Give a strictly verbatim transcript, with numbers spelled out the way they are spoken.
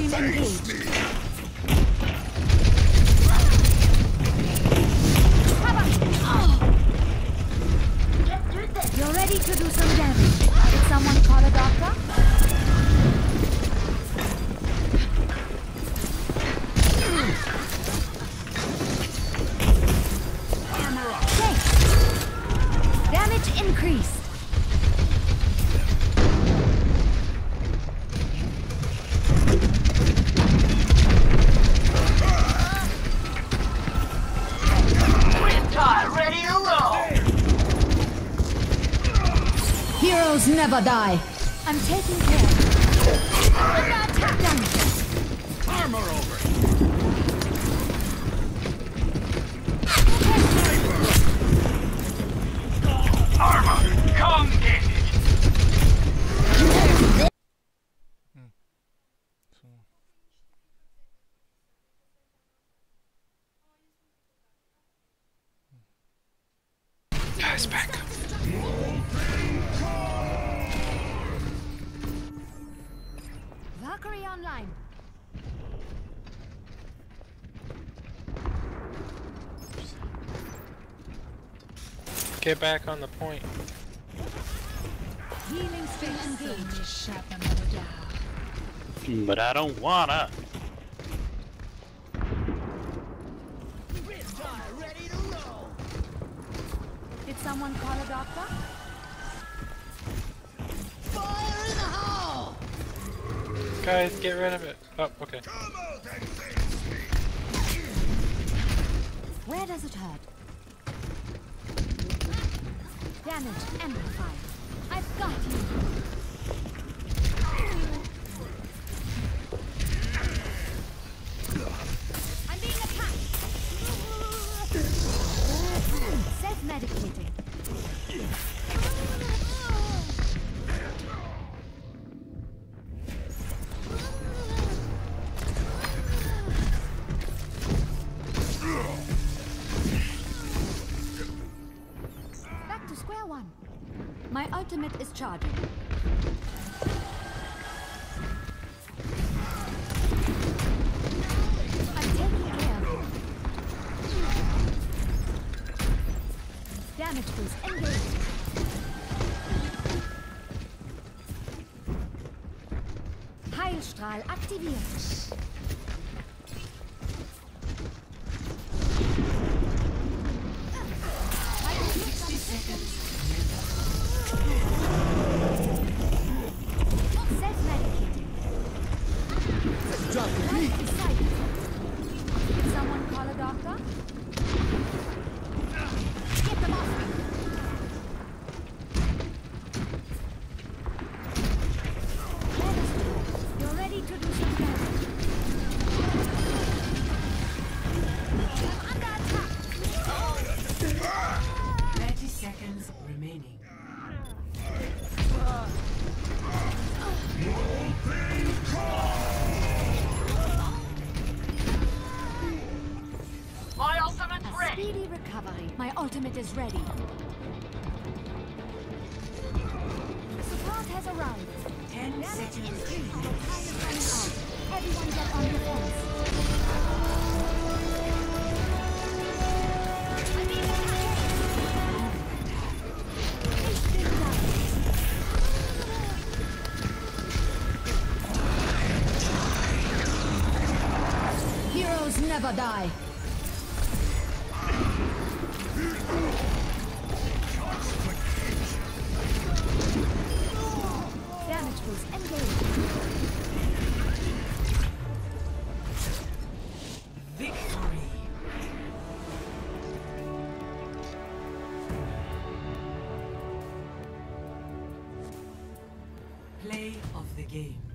stream engaged. You're ready to do some damage. Did someone call a doctor? Thanks. Damage increased. Heroes never die. I'm taking care. Under attack damage. Armor over. Armor, come get it. Hmm. So. Guys, back up. Valkyrie online. Get back on the point. Healing space engaged. But I don't wanna. Did someone call a doctor? Fire in the hole. Guys, get rid of it. Oh, okay. Where does it hurt? Damage amplified. I've got you. I'm being attacked. Self-medicating. Back to square one. My ultimate is charging. I'm taking care of you. Damage boost engaged. Heilstrahl aktiviert. Self-medicating. Life inside you. Did someone call a doctor? Get them off me. Let us go. You're ready to do some damage. I'm under attack. thirty seconds remaining. My ultimate's A ready. speedy recovery. My ultimate is ready. Support has arrived. Ten Damage seconds increased. remaining. The time is running out. Everyone get on defense. I'm being attacked. Instant damage. Heroes never die. Damage boost engaged. Victory. Play of the game.